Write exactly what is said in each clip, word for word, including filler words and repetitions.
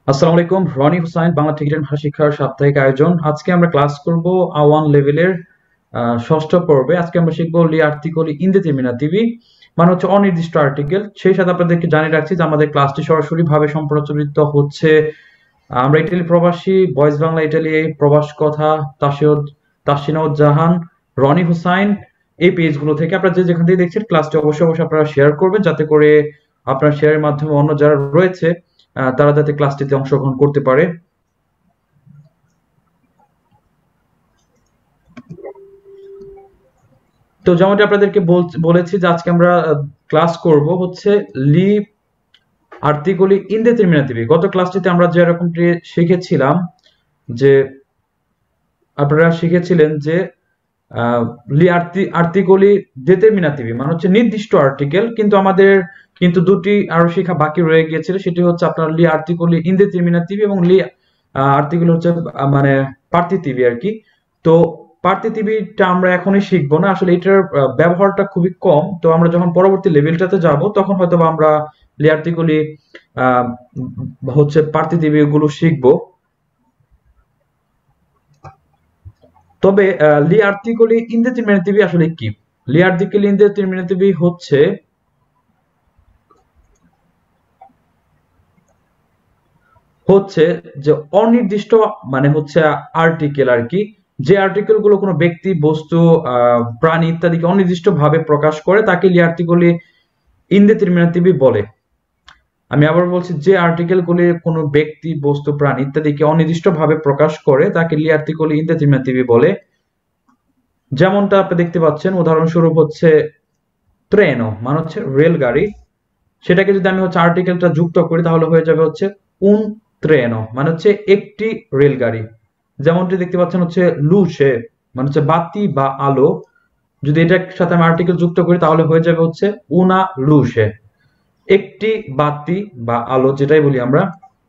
আসসালামু আলাইকুম। রনি হুসাইন, বাংলা টিকিটের ভাষা শিক্ষার সাপ্তাহিক আয়োজন। আজকে আমরা ক্লাস করব আ ওয়ান লেভেলের আহ, ষষ্ঠ পর্বে। আজকে আমরা শিখবো লি আর্টিকলি ইনডেটারমিনেটিভি, মানে হচ্ছে অনির্দিষ্ট আর্টিকেল। সেই সাথে আপনাদেরকে জানিয়ে রাখছি যে আমাদের ক্লাসটি সরাসরি ভাবে সম্প্রচারিত হচ্ছে। আমরা ইটালি প্রবাসী, ভয়েস বাংলা ইটালি, প্রবাস কথা, তাসিউদ তাসিনাউদ জাহান, রনি হুসাইন, এই পেজগুলো থেকে আপনারা যে যেখান থেকে দেখছেন ক্লাসটি অবশ্যই অবশ্যই আপনারা শেয়ার করবেন, যাতে করে আপনার শেয়ারের মাধ্যমে অন্য যারা রয়েছে আহ, তারা যাতে ক্লাসটিতে অংশগ্রহণ করতে পারে। তো যেমনটি আপনাদেরকে বল- বলেছি যে আজকে আমরা ক্লাস করব হচ্ছে লি আর্টিকলি ইনডেটারমিনেটিভি। গত ক্লাসটিতে আমরা যেরকমটি শিখেছিলাম যে আপনারা শিখেছিলেন যে আহ, লি আর্টি আর্টিকলি ডিটারমিনেটিভি মানে হচ্ছে নির্দিষ্ট আর্টিকেল, কিন্তু আমাদের কিন্তু দুটি আরো শেখা বাকি রয়ে গিয়েছিল। সেটি হচ্ছে আপনার লি আর্টিকলি ইনডেটারমিনেটিভি এবং লি আর্টিকেল হচ্ছে আহ, মানে পার্টিটিভি আর কি। তো পার্টিটিভিটা আমরা এখনই শিখবো না, আসলে এটার আহ, ব্যবহারটা খুবই কম। তো আমরা যখন পরবর্তী লেভেলটাতে যাব তখন হয়তো বা আমরা লি আর্টিকলি আহ হচ্ছে পার্টিটিভি গুলো শিখবো। তবে আহ, লি আর্টিকলি ইনডেটারমিনেটিভি আসলে কি? লি আর্টিকলি ইনডেটারমিনেটিভি হচ্ছে হচ্ছে যে অনির্দিষ্ট, মানে হচ্ছে আর্টিকেল আর কি। যে আর্টিকেল গুলো কোনো ব্যক্তি, বস্তু, আহ, প্রাণী ইত্যাদিকে অনির্দিষ্ট ভাবে প্রকাশ করে তাকে লি আর্টিকলি ইনডেটারমিনেটিভি বলে। আমি আবার বলছি, যে আর্টিকেল গুলি কোনো ব্যক্তি, বস্তু, প্রাণী ইত্যাদিকে অনির্দিষ্ট ভাবে প্রকাশ করে তাকে লি আর্টিকলি ইনডেটারমিনেটিভি বলে। যেমনটা আপনি দেখতে পাচ্ছেন, উদাহরণস্বরূপ হচ্ছে ট্রেনো মানে হচ্ছে রেলগাড়ি। সেটাকে যদি আমি হচ্ছে আর্টিকেলটা যুক্ত করি তাহলে হয়ে যাবে হচ্ছে উন ট্রেনো মানে হচ্ছে একটি রেলগাড়ি। যেমনটি দেখতে পাচ্ছেন হচ্ছে লুসে মানে হচ্ছে বাতি বা আলো। যদি এটার সাথে আমি আর্টিকেল যুক্ত করি তাহলে হয়ে যাবে হচ্ছে উনা লুসে, একটি বাতি বা আলো, যেটাই বলি আমরা।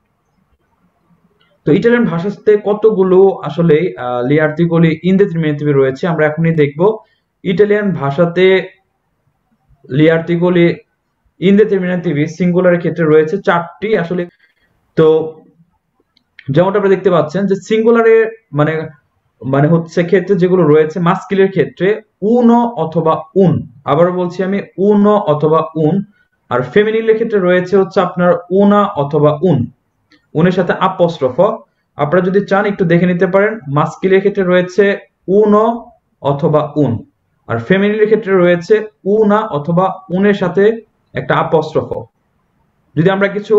তো ইটালিয়ান ভাষাতে কতগুলো আসলে লি আর্টিকলি ইনডেটারমিনেটিভ রয়েছে আমরা এখনই দেখব। ইটালিয়ান ভাষাতে লি আর্টিকলি ইনডেটারমিনেটিভ সিঙ্গুলারের ক্ষেত্রে রয়েছে চারটি আসলে। তো যেমনটা আপনারা দেখতে পাচ্ছেন যে সিঙ্গুলারে মানে মানে হচ্ছে ক্ষেত্রে যেগুলো রয়েছে মাস্কিলের ক্ষেত্রে উনো অথবা উন, আবারও বলছি আমি উনো অথবা উন। আর ফেমিনিলের ক্ষেত্রে রয়েছে হচ্ছে আপনার উনা অথবা উন, উনের সাথে আপস্ট্রফ। আপনারা যদি চান একটু দেখে নিতে পারেন, মাস্কিলের ক্ষেত্রে রয়েছে উনো অথবা উন, আর ফেমিনিলের ক্ষেত্রে রয়েছে উনা অথবা উনের সাথে একটা আপস্ট্রফ। যদি আমরা কিছু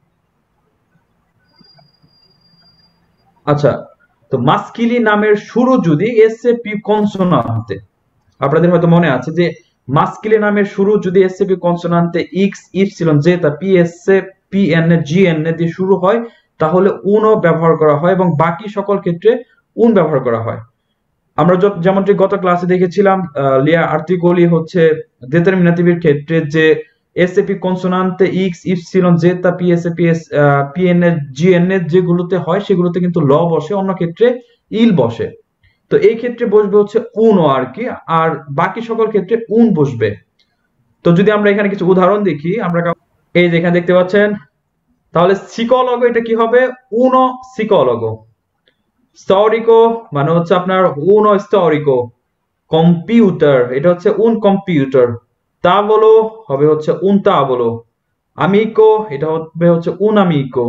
আচ্ছা, তো মাস্কিলি নামের শুরু যদি এস এ পি কনসোনান্টে, আপনাদের হয়তো মনে আছে যে মাস্কিলি নামের শুরু যদি এস এ পি কনসোনান্টে এক্স, ইপসিলন, জেটা, পি এস এ, পি এন এ, জি এন এ দিয়ে শুরু হয় তাহলে উনও ব্যবহার করা হয় এবং বাকি সকল ক্ষেত্রে উন ব্যবহার করা হয়। আমরা য- যেমনটি গত ক্লাসে দেখেছিলাম, আহ, লিয়া আর্টিকলি হচ্ছে ডিটারমিনেটিভের ক্ষেত্রে যে এসএপি কনসোনান্টে এক্স, ইপসিলন, জেটা, পিএসএ, পিএস, পিএনএ, জিএনএ যেগুলোতে হয় সেগুলোতে কিন্তু ল বসে, অন্য ক্ষেত্রে ইল বসে। তো এই ক্ষেত্রে বসবে হচ্ছে উনও আর কি, আর বাকি সকল ক্ষেত্রে উন বসবে। তো যদি আমরা এখানে কিছু উদাহরণ দেখি, আমরা কা- এই যে এখানে দেখতে পাচ্ছেন, তাহলে সিকোলগো এটা কি হবে? উনো সিকোলগো। স্টোরিকো মানে হচ্ছে আপনার উনো স্টোরিকো। কম্পিউটার এটা হচ্ছে উন কম্পিউটার। তাবলো হবে হচ্ছে উন তাবলো। আমিকো এটা হবে হচ্ছে উন আমিকো।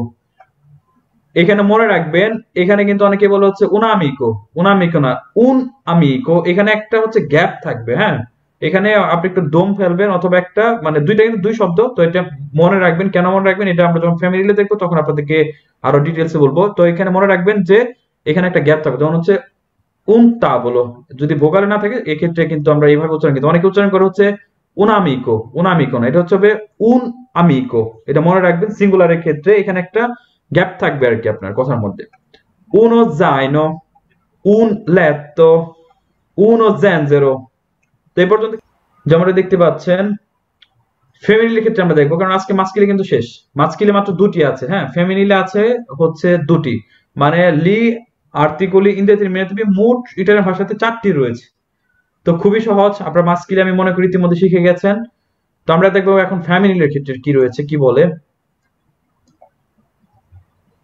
এখানে মনে রাখবেন, এখানে কিন্তু অনেকে বলে হচ্ছে উনামিকো, উনামিকো না, উন আমিকো। এখানে একটা হচ্ছে গ্যাপ থাকবে, হ্যাঁ। এখানে আপনি একটু দম ফেলবেন, অথবা একটা মানে দুইটা কিন্তু দুই শব্দ, তো এটা মনে রাখবেন। কেন মনে রাখবেন এটা আমরা যখন ফ্যামিলিতে দেখবো তখন আপনাদেরকে আরো ডিটেলসে বলবো। তো এখানে মনে রাখবেন যে এখানে একটা গ্যাপ থাকবে, যেমন হচ্ছে উনতা বলো। যদি ভোকালে না থাকে এক্ষেত্রে কিন্তু আমরা এইভাবে উচ্চারণ, কিন্তু অনেকে উচ্চারণ করে হচ্ছে উনামিকো, উনামিকো না, এটা হচ্ছে হবে উন আমিকো। এটা মনে রাখবেন, সিঙ্গুলারের ক্ষেত্রে এখানে একটা গ্যাপ থাকবে আর কি আপনার কথার মধ্যে। উনো জাইনো, উন লেত্তো, উনো জেনজেরো। তো এই পর্যন্ত যেমন দেখতে পাচ্ছেন। ফেমিনিলের ক্ষেত্রে আমরা দেখবো, কারণ আজকে মাস্কিলে কিন্তু শেষ। মাস্কিলে মাত্র দুটি আছে, হ্যাঁ, ফেমিনিলে আছে হচ্ছে দুটি। মানে লি আর্টিকলি ইনডেটারমিনেটিভ মোট ইটালিয়ান ভাষাতে চারটি রয়েছে। তো খুবই সহজ, আপনার মাস্কিলে আমি মনে করি ইতিমধ্যে শিখে গেছেন। তো আমরা দেখবো এখন ফ্যামিলির ক্ষেত্রে কি রয়েছে, কি বলে।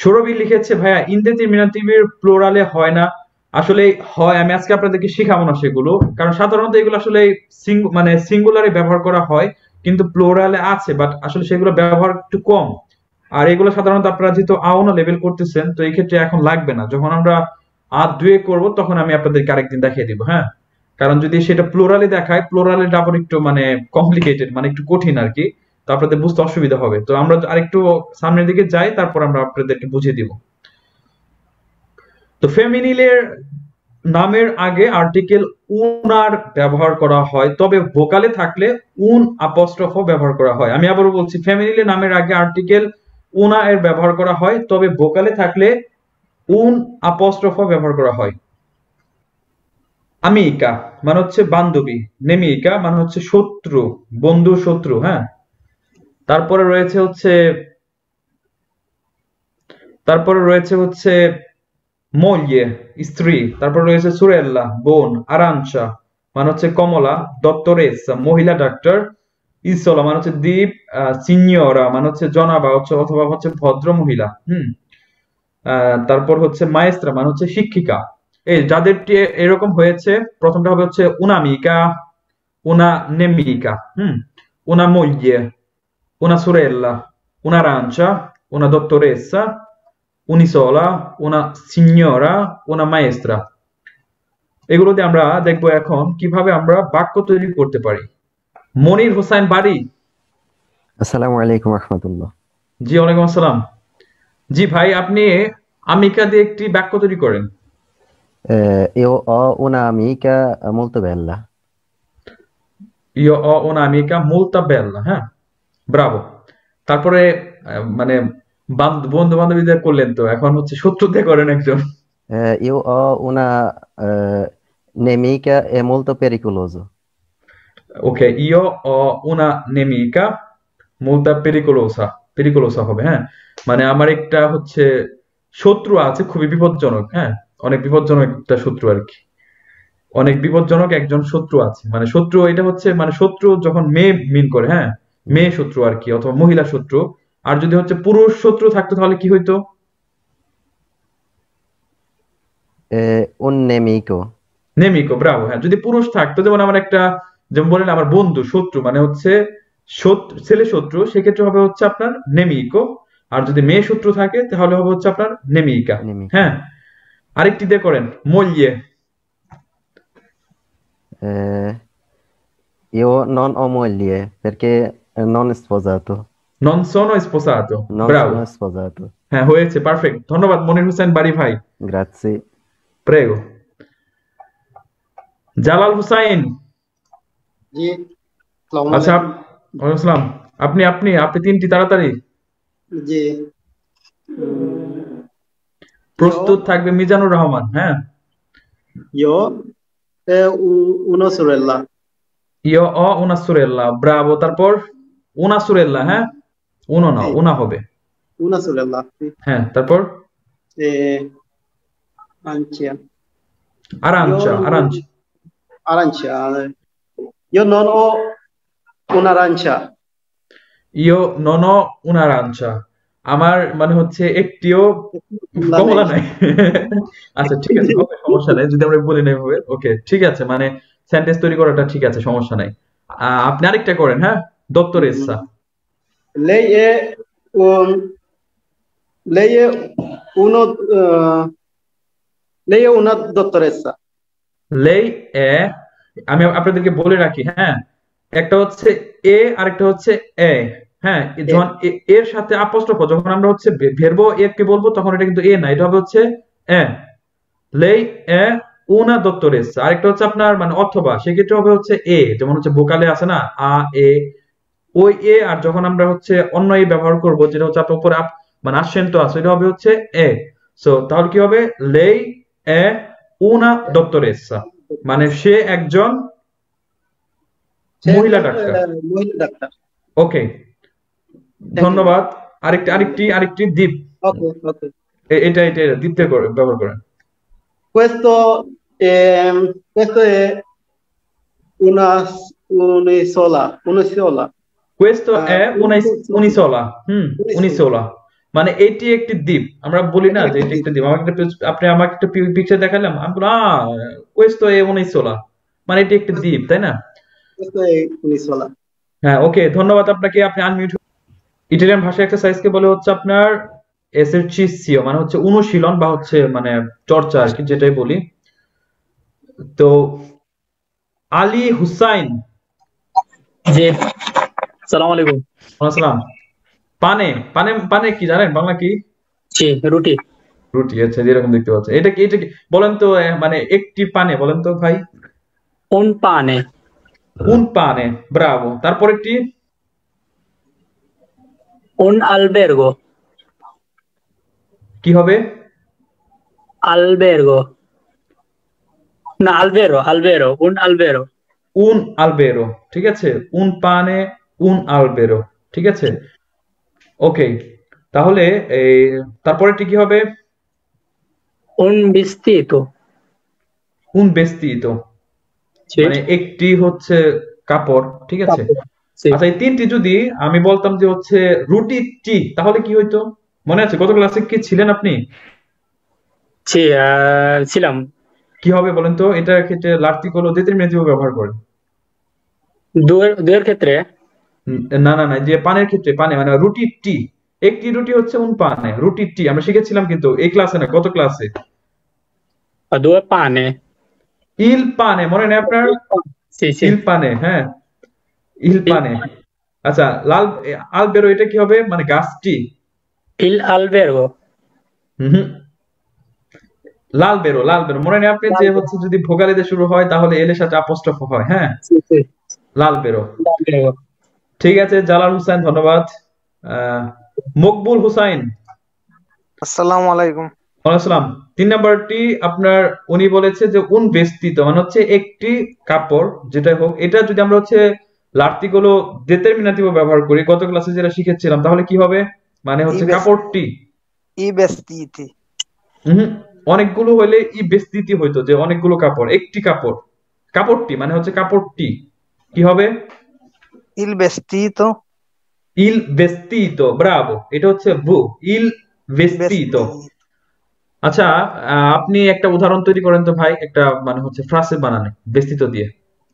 সৌরভী লিখেছে ভাইয়া ইনডেটারমিনেটিভের প্লুরালে হয় না। আসলে হয়, আমি আজকে আপনাদেরকে শেখাবো না সেগুলো, কারণ সাধারণত এগুলো আসলে মানে সিঙ্গুলারে ব্যবহার করা হয়, কিন্তু প্লুরালে আছে, বাট আসলে সেগুলো ব্যবহার একটু কম। আর এগুলো সাধারণত আপনারা যেহেতু আওনা লেভেল করতেছেন, তো এই ক্ষেত্রে এখন লাগবে না। যখন আমরা আর দুয়ে করব তখন আমি আপনাদেরকে আরেকদিন দেখিয়ে দিব। হ্যাঁ, কারণ যদি সেটা প্লুরালে দেখায়, প্লুরালে আবার একটু মানে কমপ্লিকেটেড, মানে একটু কঠিন আর কি, তো আপনাদের বুঝতে অসুবিধা হবে। তো আমরা আরেকটু সামনের দিকে যাই, তারপর আমরা আপনাদেরকে বুঝিয়ে দিব। তো ফেমিনিলের নামের আগে আর্টিকেল উনার ব্যবহার করা হয়, তবে ভোকালে থাকলে উন অ্যাপস্ট্রফ ব্যবহার করা হয়। আমি আবারও বলছি, ফেমিনিলের নামের আগে আর্টিকেল উনা এর ব্যবহার করা হয়, তবে ভোকালে থাকলে উন অ্যাপস্ট্রফ ব্যবহার করা হয়। আমিকা মানে হচ্ছে বান্ধবী, নেমিকা মানে হচ্ছে শত্রু, বন্ধু শত্রু। হ্যাঁ, তারপরে রয়েছে হচ্ছে তারপরে রয়েছে হচ্ছে moglie স্ত্রী। তারপর রয়েছে সুরেল্লা বোন, আরাঞ্চা মানে হচ্ছে কমলা, দত্তরেসা মহিলা ডাক্তার, ইসোলা মানে হচ্ছে দ্বীপ, সিনিয়রা মানে হচ্ছে জনাবা হচ্ছে অথবা হচ্ছে ভদ্র মহিলা। হুম আহ, তারপর হচ্ছে মায়েস্ত্রা মানে হচ্ছে শিক্ষিকা। এই যাদের এরকম হয়েছে, প্রথমটা হবে হচ্ছে উনামিকা, una nemica, hm? Una moglie, una sorella, un'arancia, una dottoressa, unisola, una signora, una maestra। এগুলো দিয়ে আমরা দেখবো এখন কিভাবে আমরা বাক্য তৈরি করতে পারি। মনির হোসেন বাড়ি। আসসালামু আলাইকুম রাহমাতুল্লাহ। জি ওয়ালাইকুম আসসালাম। জি ভাই, আপনি আমিকা দিয়ে একটি বাক্য তৈরি করেন। Eh, io ho una amica molto bella. Io ho un'amica molto bella, হ্যাঁ, ব্রাভো। তারপরে আহ, মানে বন্ধু বান্ধবীদের করলেন, তো এখন হচ্ছে শত্রুতে করেন একজন। Eh, io ho una eh, nemica è molto pericoloso. ওকে, ইও ও una nemica molto pericolosa, pericolosa হবে। হ্যাঁ, মানে আমার একটা হচ্ছে শত্রু আছে খুবই বিপজ্জনক। হ্যাঁ, অনেক বিপজ্জনক একটা শত্রু আর কি, অনেক বিপজ্জনক একজন শত্রু আছে। মানে শত্রু এটা হচ্ছে মানে শত্রু যখন মেয়ে মিন করে, হ্যাঁ, মেয়ে শত্রু আর কি, অথবা মহিলা শত্রু। আর যদি হচ্ছে পুরুষ শত্রু থাকতো তাহলে কি হইতো? Eh, un nemico. নেমিকো, ব্রাভো। হ্যাঁ, যদি পুরুষ থাকতো, যেমন আমার একটা, যেমন বলেন আমার বন্ধু শত্রু মানে হচ্ছে শত্রু, ছেলে শত্রু, সেক্ষেত্রে হবে হচ্ছে আপনার নেমিকো। আর যদি মেয়ে শত্রু থাকে তাহলে হবে হচ্ছে আপনার নেমিকা। Nemica. হ্যাঁ, আরেকটি দিয়ে করেন, মল্যে। Eh, io non ho moglie perché non sposato. নন সোনো স্পোসাতো, Non ব্রাভো। sono sposato. হ্যাঁ, হয়েছে, পারফেক্ট, ধন্যবাদ মনির হোসেন বাড়ি ভাই। Grazie. প্রেগো। জালাল হুসাইন। জি, আসসালামু আচ্ছা, আলাইকুম। ওয়ালাইকুম আসসালাম। আপনি আপনি আপনি তিনটি তাড়াতাড়ি। জি, উম, প্রস্তুত io, থাকবে মিজানুর রহমান। হ্যাঁ, io e u- una sorella. ইয় অ una sorella, ব্রাভো। তারপর una sorella, হ্যাঁ, উনো না, Sì, উনা হবে। una sorella. Sì. হ্যাঁ, তারপর E arancia. Io আরাঞ্চা, আরাঞ্চ। arancia. Io non ho un'arancia. ইয় নন una arancia, আমার মানে হচ্ছে একটিও La কমলা lei. নাই। আচ্ছা ঠিক আছে, হবে, সমস্যা নাই যদি আমরা বলি নাই হবে। ওকে, ঠিক আছে, মানে সেন্টেন্স তৈরি করাটা ঠিক আছে, সমস্যা নাই। আহ, আপনি আরেকটা করেন। হ্যাঁ, দত্তরেসা। Lei è un, lei è uno, eh, lei è una dottoressa. লেই এ, আমি আপনাদেরকে বলে রাখি। হ্যাঁ, একটা হচ্ছে এ আর একটা হচ্ছে এ। হ্যাঁ, এ E, যখন এ- এর সাথে আপস্ট্রফ, যখন আমরা হচ্ছে ভেরবো এ কে বলবো, তখন এটা কিন্তু এ না, এটা হবে হচ্ছে এ। লেই এ উনা দত্তরেস। আরেকটা হচ্ছে আপনার মানে অথবা, সেক্ষেত্রে হবে হচ্ছে এ, যেমন হচ্ছে ভোকালে আছে না আ এ, ওই এ। আর যখন আমরা হচ্ছে অন্য এ ব্যবহার করব, যেটা হচ্ছে আপনার উপরে আপ- মানে আসেন্ট আছে, এটা হবে হচ্ছে এ। সো তাহলে কি হবে, লেই এ উনা দত্তরেসা, মানে সে একজন c'è মহিলা un ডাক্তার। eh, mobile doctor. Okay, Thank you. ধন্যবাদ। আরেকটি আরেকটি আরেকটি দ্বীপ, Ok, ok. এ- এটা এটা এটা দ্বীপতে করে ব্যবহার করেন। Questo è, questo è una, un'isola, un'isola. Questo Ah, è una is- un'isola. un'isola, hmm, Un'isola. unisola, মানে এটি একটি দ্বীপ, আমরা বলি না যে এটি একটি দ্বীপ। আমাকে একটা পিচ- আপনি আমাকে একটা পিকচার দেখালাম, আমি বললাম আহ questo è un'isola, মানে এটি একটি দ্বীপ, তাই না? Questo è un'isola. হ্যাঁ, ওকে, ধন্যবাদ আপনাকে, আপনি আনমিউট। ইটালিয়ান ভাষা এক্সারসাইজকে বলে হচ্ছে আপনার এসেরচিসিও, মানে হচ্ছে অনুশীলন বা হচ্ছে মানে চর্চা আর কি, যেটাই বলি। তো আলী হুসাইন, জি, সালাম আলাইকুম। আসসালাম। পানে পানে পানে কি জানেন বাংলা কি? জি, রুটি। রুটি, আচ্ছা, যেরকম দেখতে পাচ্ছেন। এটা কি এটা কি বলেন তো, আহ, মানে একটি পানে বলেন তো ভাই। Un pane, un পানে, ব্রাভো। তারপর একটি un albergo, কি হবে? albergo, না albero, albero, un albero, un albero, ঠিক আছে, un pane, un albero, ঠিক আছে, ওকে। তাহলে এই তারপরেরটি কি হবে? un vestito, un vestito, জি, মানে একটি হচ্ছে কাপড়, ঠিক আছে। কাপড়, জি, আচ্ছা, এই তিনটি যদি আমি বলতাম যে হচ্ছে রুটি টি, তাহলে কি হইতো? মনে আছে গত ক্লাসে কি ছিলেন আপনি? জি, আহ, ছিলাম। কি হবে বলেন তো, এটার ক্ষেত্রে l'articolo determinativo ব্যবহার করেন। দুয়ের দুয়ের ক্ষেত্রে উম, না না না, যে পানের ক্ষেত্রে, পানে মানে রুটি টি, একটি রুটি হচ্ছে un pane, রুটি টি আমরা শিখেছিলাম কিন্তু এই ক্লাসে না, গত ক্লাসে। আহ, due pane, il pane মনে নেই আপনার? জি জি, il pane, হ্যাঁ, il pane। আচ্ছা, লাল আলবেরো, এটা কি হবে মানে গাছটি? il albergo, হুম, লাল বেরো, লাল বেরো মনে নেই আপনি, যে হচ্ছে যদি ভোগালি দিয়ে শুরু হয় তাহলে এল এর সাথে অ্যাপোস্ট্রোফ হয়, হ্যাঁ, জি জি, লাল বেরো। albergo, ঠিক আছে, জালাল হুসাইন, ধন্যবাদ। আহ মকবুল হুসাইন, আসসালামু আলাইকুম। আসসালাম। তিন নাম্বারটি আপনার, উনি বলেছে যে উন বেস্তিত, মানে হচ্ছে একটি কাপড়, যেটা হোক, এটা যদি আমরা হচ্ছে লার্টিগুলো দেterminativo ব্যবহার করি, গত ক্লাসে যেটা শিখেছিলাম, তাহলে কি হবে? মানে হচ্ছে ই বেস- কাপড়টি। ই vestiti, হুম, অনেকগুলো হইলে ই বেস্তিতি হইতো, যে অনেকগুলো কাপড়, একটি কাপড়, কাপড়টি মানে হচ্ছে কাপড়টি, কি হবে? il vestito, ইল ভেস্তিতো, ব্রাভো, এটা হচ্ছে ভু, ইল ভেস্তিতো। vestito. আচ্ছা, আহ, আপনি একটা উদাহরণ তৈরি করেন তো ভাই, একটা মানে হচ্ছে ফ্রাসে বানানে ভেস্তিতো দিয়ে।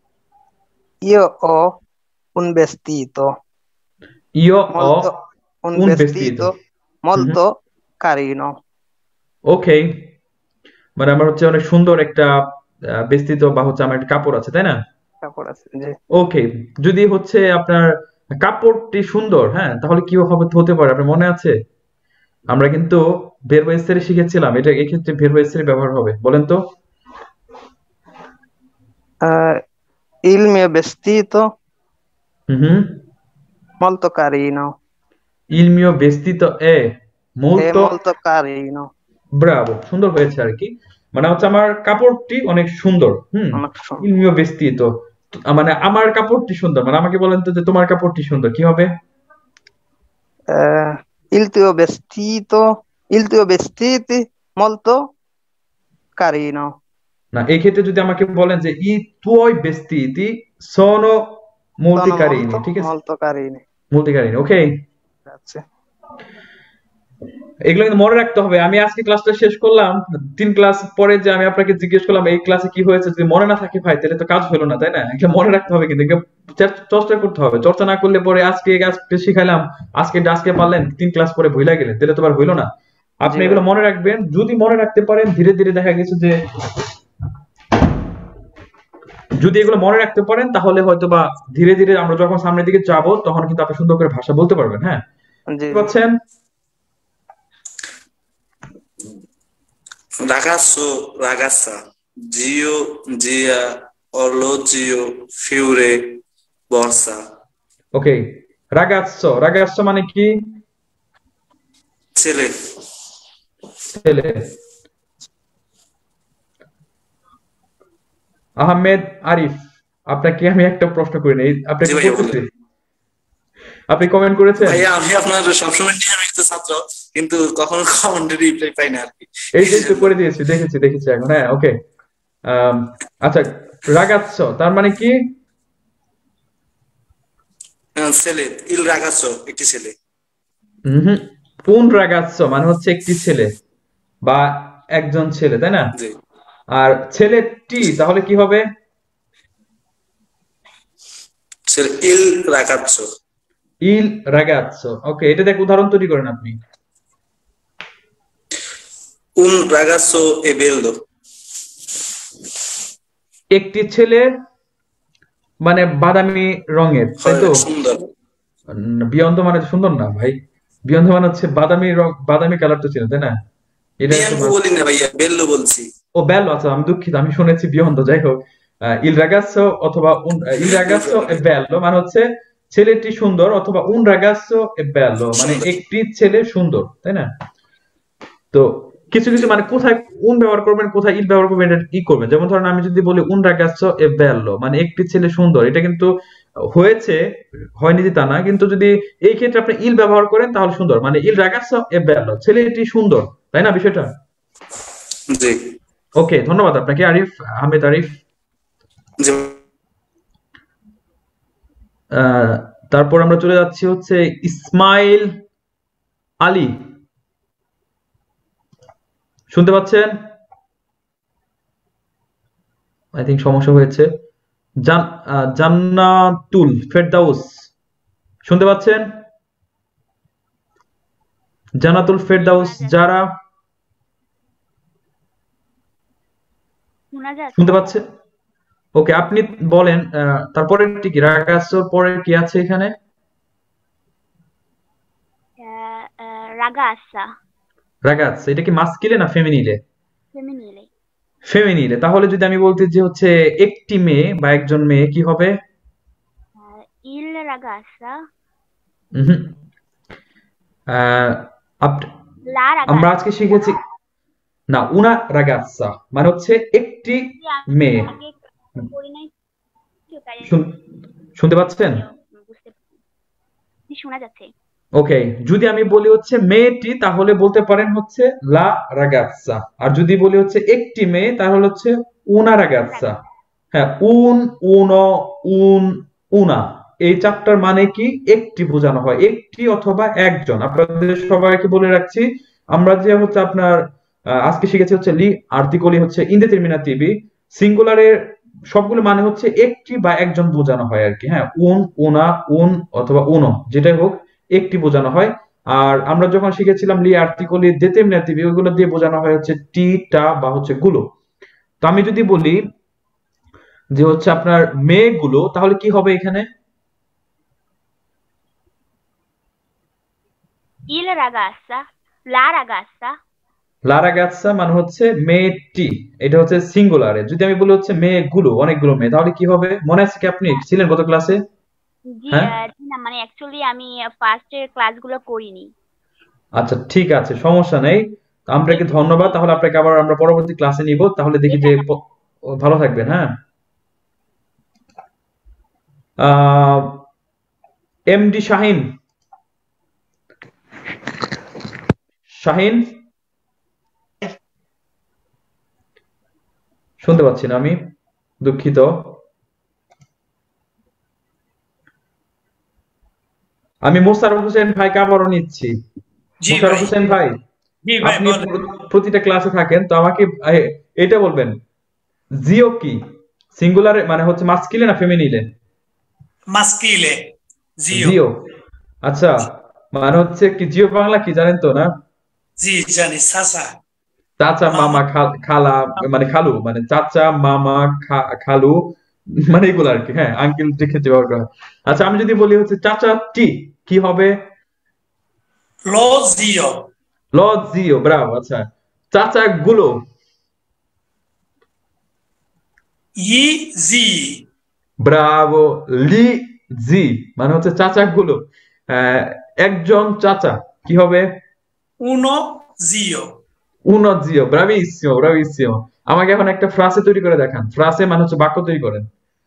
Io ho un vestito ইয়ো ও molto, un un vestito vestito, molto carino. ওকে, মানে আমার হচ্ছে অনেক সুন্দর একটা আহ, ভেস্তিতো বা হচ্ছে আমার একটা কাপড় আছে, তাই না? কাপড় আছে, জি। ওকে, যদি হচ্ছে আপনার কাপড়টি সুন্দর, হ্যাঁ, তাহলে কি হবে, হতে পারে আপনার মনে আছে? আমরা কিন্তু ভেরবো এসেরে শিখেছিলাম, এটা এক্ষেত্রে ভেরবো এসেরে ব্যবহার হবে, বলেন তো। Eh, il mio vestito হুম হুম, molto carino, il mio vestito è è molto molto carino, bravo, সুন্দর হয়েছে আর কি, মানে হচ্ছে আমার কাপড়টি অনেক সুন্দর। হুম, অনেক সুন্দর। il mio vestito, মানে আমার কাপড়টি সুন্দর, মানে আমাকে বলেন তো যে তোমার কাপড়টি সুন্দর, কি হবে? Eh, il tuo vestito, il tuo vestiti molto carino, না, এই ক্ষেত্রে যদি আমাকে বলেন যে i tuoi vestiti sono molto sono carini, molto ঠিক আছে, molto carini. molto carini, ওকে। Grazie. এগুলো কিন্তু মনে রাখতে হবে। আমি আজকে ক্লাসটা শেষ করলাম, তিন ক্লাস পরে যে আমি আপনাকে জিজ্ঞেস করলাম এই ক্লাসে কি হয়েছে, যদি মনে না থাকে ভাই তাহলে তো কাজ হলো না, তাই না? এগুলো মনে রাখতে হবে, কিন্তু এগুলো চে- চর্চা করতে হবে। চর্চা না করলে পরে আজকে আজকে শিখাইলাম, আজকে আজকে পারলেন, তিন ক্লাস পরে ভুলে গেলেন, তাহলে তো আর হইলো না। আপনি জি এগুলো ভাই। মনে রাখবেন, যদি মনে রাখতে পারেন ধীরে ধীরে দেখা গেছে যে, যদি এগুলো মনে রাখতে পারেন তাহলে হয়তো বা ধীরে ধীরে আমরা যখন সামনের দিকে যাব তখন কিন্তু আপনি সুন্দর করে ভাষা বলতে পারবেন, হ্যাঁ, জি বুঝতে পারছেন? Ragazzo, ragazza, zio, zia, orologio, fiore, borsa. ওকে, রাগাচ্ছো, রাগাচ্ছো মানে কি? ছেলে। ছেলে। আহমেদ আরিফ, আপনাকে আমি একটা প্রশ্ন করি নাই, আপনি জি কি ভাইয়া, করতেছে? বলেন। আপনি কমেন্ট করেছেন? ভাইয়া, আমি আপনার সবসময় নিয়মিত ছাত্র, কিন্তু কখনো কমেন্টে রিপ্লাই পাই না আর কি। এই যে তো করে দিয়েছি, দেখেছি দেখেছি এখন, হ্যাঁ, ওকে। আচ্ছা, রাগাচ্ছো তার মানে কি? আহ, ছেলে, ইল রাগাচ্ছো, একটি ছেলে। হুম, un ragazzo মানে হচ্ছে একটি ছেলে বা একজন ছেলে, তাই না? জি আর ছেলেটি তাহলে কি হবে? ছেলে il ragazzo il ragazzo। ওকে, এটা দেখ উদাহরণ তৈরি করেন আপনি। un ragazzo è bello একটি ছেলে মানে বাদামি রঙের, তাই হয় তো? সুন্দর বিয়ন্দ মানে সুন্দর না ভাই, বিয়ন্দ মানে হচ্ছে বাদামি রং, বাদামি কালার তো ছিল, তাই না? এটা হচ্ছে বিয়াঙ্কো বা- বলি না ভাইয়া বেল্লো বলছি ও বেল্লো, আচ্ছা আমি দুঃখিত, আমি শুনেছি বিয়ন্দ। যাই হোক, ইল রাগাসো অথবা un- আহ, il ragazzo è bello মানে হচ্ছে ছেলেটি সুন্দর, অথবা un ragazzo è bello মানে সুন্দর। একটি ছেলে সুন্দর, তাই না? তো কিছু কিছু মানে কোথায় উন ব্যবহার করবেন, কোথায় ইল ব্যবহার করবেন, এটা কি করবেন। যেমন ধরেন আমি যদি বলি un ragazzo è bello মানে একটি ছেলে সুন্দর, এটা কিন্তু হয়েছে, হয়নি যে তা না, কিন্তু যদি এই ক্ষেত্রে আপনি ইল ব্যবহার করেন তাহলে সুন্দর, মানে il ragazzo è bello ছেলেটি সুন্দর, তাই না বিষয়টা? জি ওকে, ধন্যবাদ আপনাকে আরিফ আহমেদ আরিফ। জি আহ, তারপর আমরা চলে যাচ্ছি হচ্ছে ইসমাইল আলী, শুনতে পাচ্ছেন? আই থিঙ্ক সমস্যা হয়েছে। জান আহ, জান্নাতুল ফেরদাউস, শুনতে পাচ্ছেন? জান্নাতুল ফেরদাউস যারা, শোনা যাচ্ছে? শুনতে পাচ্ছেন? ওকে, আপনি বলেন আহ, তারপরে কি রাগাসোর পরে কি আছে এখানে? আহ, আহ, রাগাসা রাগাস, এটা কি মাস্কিলে না ফেমিনিলে? ফেমিনিলে। ফেমিনিলে। তাহলে যদি আমি বলতে যে হচ্ছে একটি মেয়ে বা একজন মেয়ে, কি হবে? আহ, ইল রাগাসা উহুম। আহ, আপ- লা আমরা রাগাসা। আজকে শিখেছি না, উনা রাগাসা মানে হচ্ছে একটি মেয়ে। আগে পড়ি নাই তো, তাই শুন- শুনতে পাচ্ছেন? বুঝতে পারছি। শোনা যাচ্ছে। ওকে, যদি আমি বলি হচ্ছে মেয়েটি তাহলে বলতে পারেন হচ্ছে লা রাগাসা, আর যদি বলি হচ্ছে একটি মেয়ে তাহলে হচ্ছে উনা রাগাসা। হ্যাঁ, উন, উনো, উন, উনা, এই চারটার মানে কি একটি বোঝানো হয়, একটি অথবা একজন। আপনাদের সবাইকে বলে রাখছি, আমরা যে হচ্ছে আপনার আহ, আজকে শিখেছি হচ্ছে লি আর্টিকলি হচ্ছে ইনডিটারমিনেটিভি, সিঙ্গুলারের সবগুলো মানে হচ্ছে একটি বা একজন বোঝানো হয় আর কি। হ্যাঁ, উন, উনা, উন অথবা উনো, যেটাই হোক একটি বোঝানো হয়। আর আমরা যখন শিখেছিলাম লি আর্টিকলি ডেটারমিনেটিভি, ওইগুলো দিয়ে বোঝানো হয় হচ্ছে টি, টা বা হচ্ছে গুলো। তো আমি যদি বলি যে হচ্ছে আপনার মেয়েগুলো, তাহলে কি হবে এখানে? ইল রাগাসা লা রাগাসা লা রাগাসা মানে হচ্ছে মেয়েটি, এটা হচ্ছে সিঙ্গুলারে। যদি আমি বলি হচ্ছে মেয়েগুলো, অনেকগুলো মেয়ে, তাহলে কি হবে? মনে আছে কি, আপনি ছিলেন গত ক্লাসে? জি হ্যাঁ, আহ, জি না, মানে অ্যাকচুয়ালি আমি ফার্স্টের ক্লাসগুলো করিনি। আচ্ছা ঠিক আছে, সমস্যা নেই। তো আপনাকে ধন্যবাদ, তাহলে আপনাকে আবার আমরা পরবর্তী ক্লাসে নিব, তাহলে দেখি যে প- ভালো থাকবেন। হ্যাঁ, আহ এমডি শাহিন, শাহিন শুনতে পাচ্ছি না আমি, দুঃখিত। আমি মোশাররফ হোসেন ভাইকে আবারও নিচ্ছি। জি মোশাররফ ভাই হোসেন ভাই, জি ভাই আপনি বলেন। প্র- প্রতিটা ক্লাসে থাকেন, তো আমাকে এ, এটা বলবেন, জিও কি সিঙ্গুলারে মানে হচ্ছে মাস্কিলে না ফেমিনিলে? মাস্কিলে জিও জিও। আচ্ছা, মানে হচ্ছে কি জিও বাংলা কি জানেন তো না? জি জানি সাসা চাচা, মামা মামা, খাল- খালা মানে খালু, মানে চাচা, মামা, খা- খালু মানে এগুলো আর কি। হ্যাঁ, আঙ্কেল যে ক্ষেত্রে ব্যবহার করা হয়। আচ্ছা, আমি যদি বলি হচ্ছে চাচা টি, কি হবে? লো জিও ল জিও, ব্রাভো। আচ্ছা, চাচা গুলো, ই জি ব্রাভো, লি জি মানে হচ্ছে চাচা গুলো। আহ, একজন চাচা, কি হবে? উনো জিও উনো জিও, ব্রাভিসিও, ব্রাভিসিও। আমাকে এখন একটা ফ্রাসে তৈরি করে দেখান, ফ্রাসে মানে হচ্ছে বাক্য তৈরি করেন।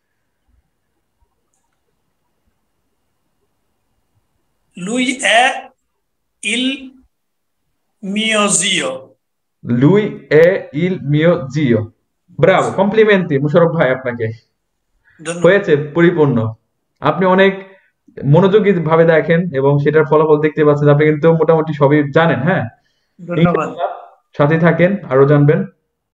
lui è il mio zio লুই এ ইল মিও জিও, ব্রাভো, কমপ্লিমেন্টি মুশারফ ভাই আপনাকে। ধন্যবাদ হয়েছে, পরিপূর্ণ। আপনি অনেক মনোযোগী ভাবে দেখেন এবং সেটার ফলাফল দেখতে পাচ্ছেন। আপনি কিন্তু মোটামুটি সবই জানেন। হ্যাঁ, ধন্যবাদ। সাথে থাকেন, আরো জানবেন।